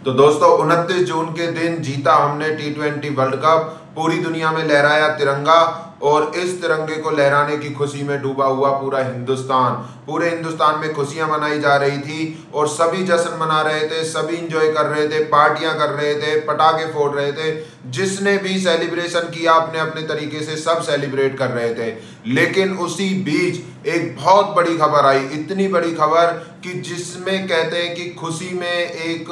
तो दोस्तों 29 जून के दिन जीता हमने T20 वर्ल्ड कप। पूरी दुनिया में लहराया तिरंगा और इस तिरंगे को लहराने की खुशी में डूबा हुआ पूरा हिंदुस्तान। पूरे हिंदुस्तान में खुशियां मनाई जा रही थी और सभी जश्न मना रहे थे, सभी इंजॉय कर रहे थे, पार्टियां कर रहे थे, पटाखे फोड़ रहे थे। जिसने भी सेलिब्रेशन किया अपने अपने तरीके से सब सेलिब्रेट कर रहे थे। लेकिन उसी बीच एक बहुत बड़ी खबर आई, इतनी बड़ी खबर कि जिसमें कहते हैं कि खुशी में एक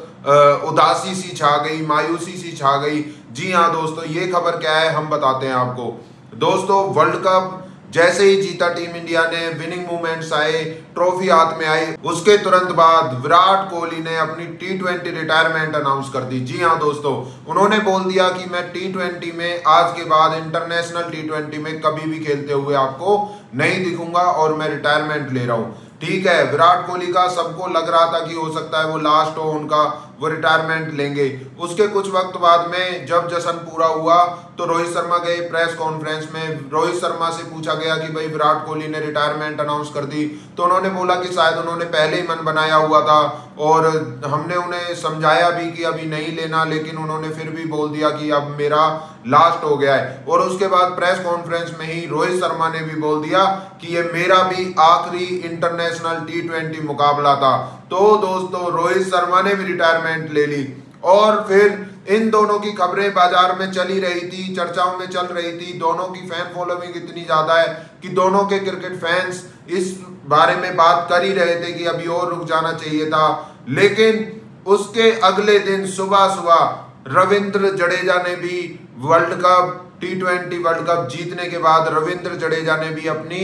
उदासी सी छा गई, मायूसी सी छा गई। जी हाँ दोस्तों, ये खबर क्या है हम बताते हैं आपको। दोस्तों वर्ल्ड कप जैसे ही जीता टीम इंडिया ने, विनिंग मूवमेंट्स आए, ट्रॉफी हाथ में आई, उसके तुरंत बाद विराट कोहली ने अपनी T20 रिटायरमेंट अनाउंस कर दी। जी हाँ दोस्तों, उन्होंने बोल दिया कि मैं T20 में आज के बाद इंटरनेशनल T20 में कभी भी खेलते हुए आपको नहीं दिखूंगा और मैं रिटायरमेंट ले रहा हूँ। ठीक है, विराट कोहली का सबको लग रहा था कि हो सकता है वो लास्ट हो उनका, वो रिटायरमेंट लेंगे। उसके कुछ वक्त बाद में जब जश्न पूरा हुआ तो रोहित शर्मा गए प्रेस कॉन्फ्रेंस में। रोहित शर्मा से पूछा गया कि भाई विराट कोहली ने रिटायरमेंट अनाउंस कर दी, तो उन्होंने बोला कि शायद उन्होंने पहले ही मन बनाया हुआ था और हमने उन्हें समझाया भी कि अभी नहीं लेना, लेकिन उन्होंने फिर भी बोल दिया कि अब मेरा लास्ट हो गया है। और उसके बाद प्रेस कॉन्फ्रेंस में ही रोहित शर्मा ने भी बोल दिया कि ये मेरा भी आखिरी इंटरनेशनल T20 मुकाबला था। तो दोस्तों रोहित शर्मा ने भी रिटायरमेंट ले ली और फिर इन दोनों की खबरें बाजार में चली रही थी, चर्चाओं में चल रही थी। दोनों की फैन फॉलोइंग इतनी ज्यादा है कि दोनों के क्रिकेट फैंस इस बारे में बात कर ही रहे थे कि अभी और रुक जाना चाहिए था। लेकिन उसके अगले दिन सुबह सुबह रविंद्र जडेजा ने भी world cup T20 world cup जीतने के बाद रविंद्र जडेजा ने भी अपनी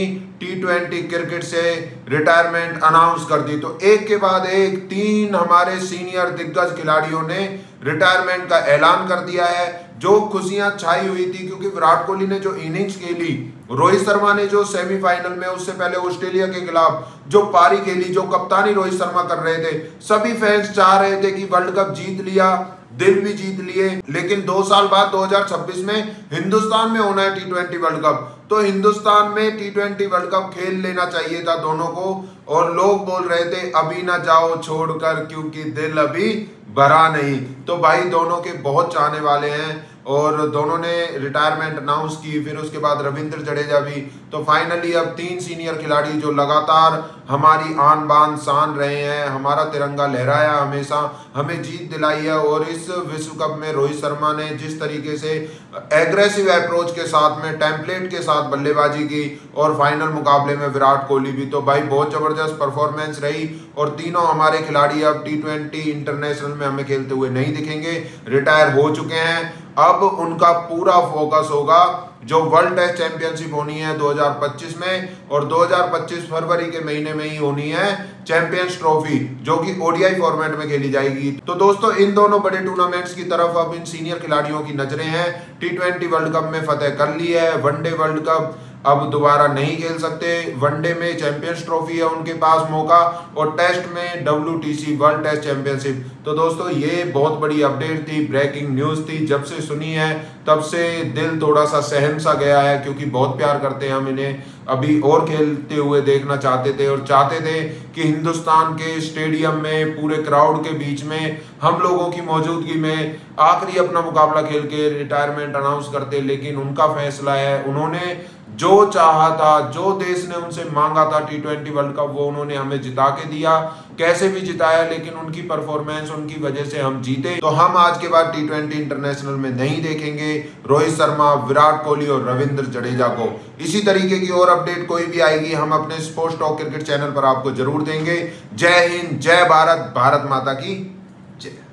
T20 क्रिकेट से रिटायरमेंट अनाउंस कर दी। तो एक के बाद एक 3 हमारे सीनियर दिग्गज खिलाड़ियों ने रिटायरमेंट का ऐलान कर दिया है। जो खुशियां छाई हुई थी क्योंकि विराट कोहली ने जो इनिंग्स खेली, रोहित शर्मा ने जो सेमीफाइनल में उससे पहले ऑस्ट्रेलिया के खिलाफ जो पारी खेली, जो कप्तानी रोहित शर्मा कर रहे थे, सभी फैंस चाह रहे थे कि वर्ल्ड कप जीत लिया, दिल भी जीत लिए। लेकिन 2 साल बाद 2026 में हिंदुस्तान में होना है T20 वर्ल्ड कप, तो हिंदुस्तान में T20 वर्ल्ड कप खेल लेना चाहिए था दोनों को। और लोग बोल रहे थे अभी ना जाओ छोड़कर क्योंकि दिल अभी भरा नहीं। तो भाई दोनों के बहुत चाहने वाले हैं और दोनों ने रिटायरमेंट अनाउंस की। फिर उसके बाद रविंद्र जडेजा भी। तो फाइनली अब 3 सीनियर खिलाड़ी जो लगातार हमारी आन बान शान रहे हैं, हमारा तिरंगा लहराया, हमेशा हमें जीत दिलाई है। और इस विश्व कप में रोहित शर्मा ने जिस तरीके से एग्रेसिव अप्रोच के साथ में, टेम्पलेट के साथ बल्लेबाजी की और फाइनल मुकाबले में विराट कोहली भी, तो भाई बहुत जबरदस्त परफॉर्मेंस रही। और तीनों हमारे खिलाड़ी अब T20 इंटरनेशनल में हमें खेलते हुए नहीं दिखेंगे, रिटायर हो चुके हैं। अब उनका पूरा फोकस होगा जो वर्ल्ड टेस्ट चैंपियनशिप होनी है 2025 में, और 2025 फरवरी के महीने में ही होनी है चैंपियंस ट्रॉफी, जो कि ODI फॉर्मेट में खेली जाएगी। तो दोस्तों इन दोनों बड़े टूर्नामेंट्स की तरफ अब इन सीनियर खिलाड़ियों की नजरें हैं। T20 वर्ल्ड कप में फतेह कर ली है, वनडे वर्ल्ड कप अब दोबारा नहीं खेल सकते, वनडे में चैंपियंस ट्रॉफी है उनके पास मौका, और टेस्ट में WTC वर्ल्ड टेस्ट चैंपियनशिप। तो दोस्तों ये बहुत बड़ी अपडेट थी, ब्रेकिंग न्यूज थी। जब से सुनी है तब से दिल थोड़ा सा सहम सा गया है, क्योंकि बहुत प्यार करते हैं हम इन्हें, अभी और खेलते हुए देखना चाहते थे और चाहते थे कि हिंदुस्तान के स्टेडियम में पूरे क्राउड के बीच में हम लोगों की मौजूदगी में आखिरी अपना मुकाबला खेल के रिटायरमेंट अनाउंस करते। लेकिन उनका फैसला है, उन्होंने जो चाहा था, जो देश ने उनसे मांगा था T20 वर्ल्ड कप, वो उन्होंने हमें जिता के दिया। कैसे भी जिताया, लेकिन उनकी परफॉर्मेंस, उनकी वजह से हम जीते। तो हम आज के बाद T20 इंटरनेशनल में नहीं देखेंगे रोहित शर्मा, विराट कोहली और रविंद्र जडेजा को। इसी तरीके की और अपडेट कोई भी आएगी हम अपने स्पोर्ट्स टॉक क्रिकेट चैनल पर आपको जरूर देंगे। जय हिंद, जय भारत, भारत माता की जय।